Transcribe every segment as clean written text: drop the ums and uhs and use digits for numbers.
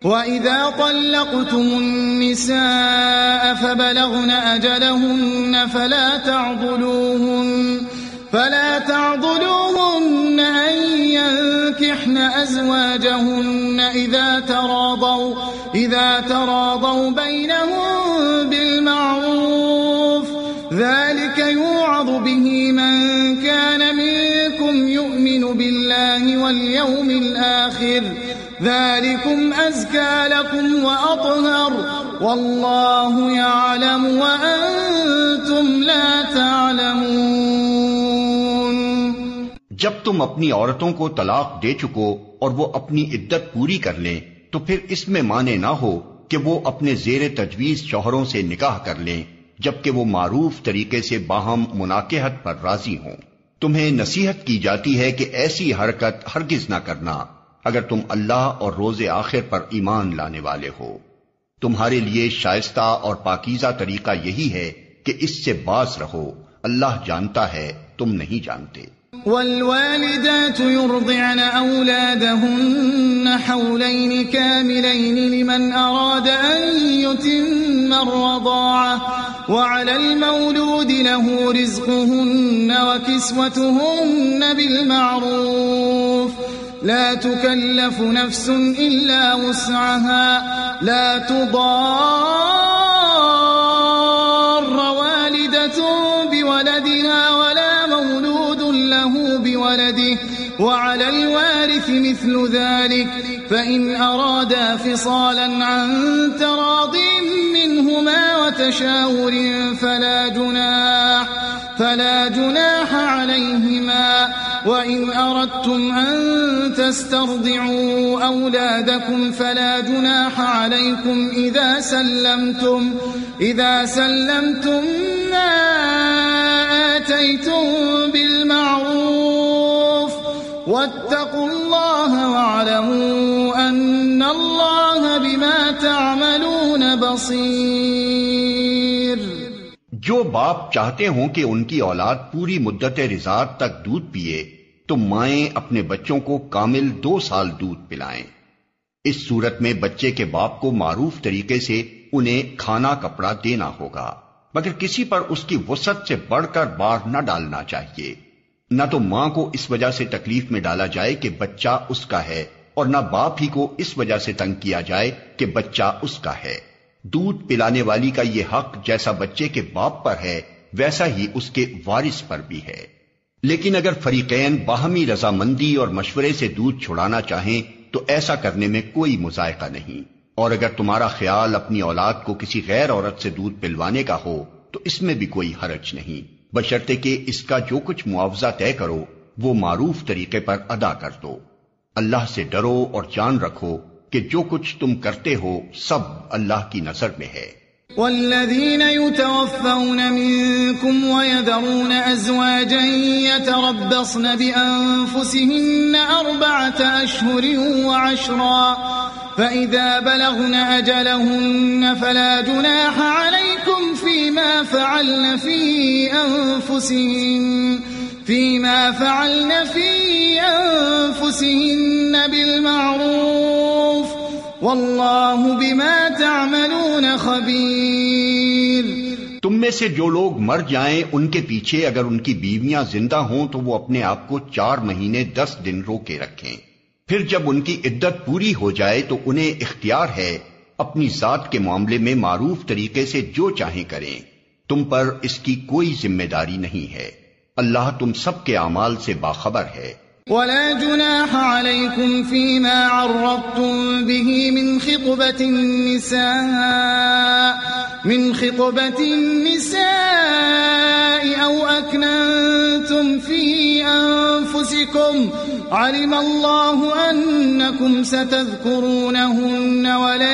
وَإِذَا طَلَّقْتُمُ النِّسَاءَ فَبَلَغْنَ أَجَلَهُنَّ فَلَا تَعْضُلُوهُنَّ أَن يَنكِحْنَ أَزْوَاجَهُنَّ إِذَا تَرَاضَوْا بَيْنَهُم بِالْمَعْرُوفِ ذَلِكَ يُوعَظُ بِهِ مَن كَانَ مِنكُمْ يُؤْمِنُ بِاللَّهِ وَالْيَوْمِ الْآخِرِ ذَلِكُمْ أَزْكَى لَكُمْ وَأَطْهَرُ وَاللَّهُ يَعْلَمُ وَأَنتُمْ لَا تَعْلَمُونَ۔ جب تم اپنی عورتوں کو طلاق دے چکو اور وہ اپنی عدت پوری کر لیں تو پھر اس میں مانے نہ ہو کہ وہ اپنے زیر تجویز شوہروں سے نکاح کر لیں جبکہ وہ معروف طریقے سے باہم مناکحت پر راضی ہوں۔ تمہیں نصیحت کی جاتی ہے کہ ایسی حرکت ہرگز نہ کرنا اگر تم اللہ اور روز آخر پر ایمان لانے والے ہو۔ تمہارے لیے شائستہ اور پاکیزہ طریقہ یہی ہے کہ اس سے باز رہو، اللہ جانتا ہے تم نہیں جانتے۔ والوالدات يرضعن أولادهن حولين كاملين لمن أراد أن يتم الرضاعة وعلى المولود له رزقهن وكسوتهن بالمعروف لا تكلف نفس إلا وسعها لا تضار والدة بولدها ولا مولود له بولده وعلى الوارث مثل ذلك فإن أرادا فصالا عن تراض منهما وتشاور فلا جناح عليهما وإن أردتم أن تسترضعوا أولادكم فلا جناح عليكم إذا سلمتم ما آتيتم بالمعروف واتقوا الله واعلموا أن الله بما تعملون بصير۔ جو باپ چاہتے ہوں کہ ان کی اولاد پوری مدت رضاعت تک دودھ پیے تو مائیں اپنے بچوں کو کامل 2 سال دودھ پلائیں۔ اس صورت میں بچے کے باپ کو معروف طریقے سے انہیں کھانا کپڑا دینا ہوگا، مگر کسی پر اس کی وسعت سے بڑھ کر بار نہ ڈالنا چاہیے۔ نہ تو ماں کو اس وجہ سے تکلیف میں ڈالا جائے کہ بچہ اس کا ہے، اور نہ باپ ہی کو اس وجہ سے تنگ کیا جائے کہ بچہ اس کا ہے۔ دودھ پلانے والی کا یہ حق جیسا بچے کے باپ پر ہے ویسا ہی اس کے وارث پر بھی ہے۔ لیکن اگر فریقین باہمی رضامندی اور مشورے سے دودھ چھڑانا چاہیں تو ایسا کرنے میں کوئی مذائقہ نہیں، اور اگر تمہارا خیال اپنی اولاد کو کسی غیر عورت سے دودھ پلوانے کا ہو تو اس میں بھی کوئی حرج نہیں، بشرطے کہ اس کا جو کچھ معاوضہ طے کرو وہ معروف طریقے پر ادا کر دو۔ اللہ سے ڈرو اور جان رکھو کہ جو کچھ تم کرتے ہو سب اللہ کی نظر میں ہے۔ والذین یتوفون منکم ویذرون ازواجا یتربصن بانفسهن 4 اشہر وعشرا فإذا بلغن أجلهن فلا جناح عليكم فيما فعلن في أنفسهن بالمعروف والله بما تعملون خبير۔ تم میں سے جو لوگ مر جائیں ان کے پیچھے اگر ان کی بیویاں زندہ ہوں تو وہ اپنے آپ کو 4 مہینے 10 دن روکے رکھیں، پھر جب ان کی عدت پوری ہو جائے تو انہیں اختیار ہے اپنی ذات کے معاملے میں معروف طریقے سے جو چاہیں کریں، تم پر اس کی کوئی ذمہ داری نہیں ہے، اللہ تم سب کے اعمال سے باخبر ہے۔ ولا جناح عليكم فيما عرضتم به من خطبة النساء أو أكننتم في أنفسكم علم الله أنكم ستذكرونهن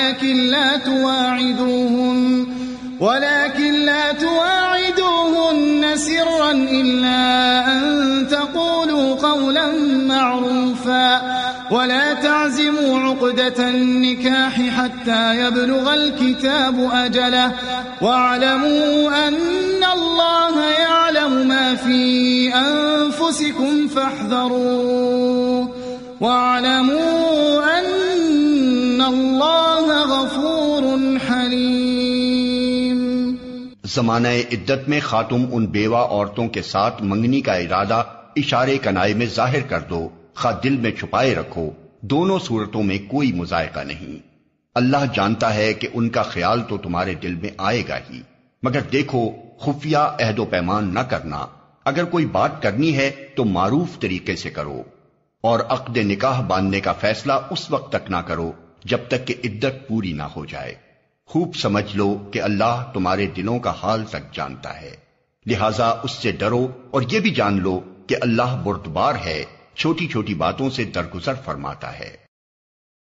ولكن لا تواعدوهن سرا إلا أن تقولوا قولا معروفا ولا تعزموا عقدة النكاح حتى يبلغ الكتاب أجله واعلموا أن الله يعلم ما في أنفسكم فاحذروه واعلموا أن ان اللہ غفور حلیم۔ زمانہ عدت میں خاتم ان بیوہ عورتوں کے ساتھ منگنی کا ارادہ اشارے کنائے میں ظاہر کر دو، خواہ دل میں چھپائے رکھو، دونوں صورتوں میں کوئی مذائقہ نہیں۔ اللہ جانتا ہے کہ ان کا خیال تو تمہارے دل میں آئے گا ہی، مگر دیکھو خفیہ عہد و پیمان نہ کرنا۔ اگر کوئی بات کرنی ہے تو معروف طریقے سے کرو، اور عقد نکاح باندھنے کا فیصلہ اس وقت تک نہ کرو جب تک کہ عدت پوری نہ ہو جائے۔ خوب سمجھ لو کہ اللہ تمہارے دلوں کا حال تک جانتا ہے، لہذا اس سے ڈرو، اور یہ بھی جان لو کہ اللہ بردبار ہے، چھوٹی چھوٹی باتوں سے درگزر فرماتا ہے۔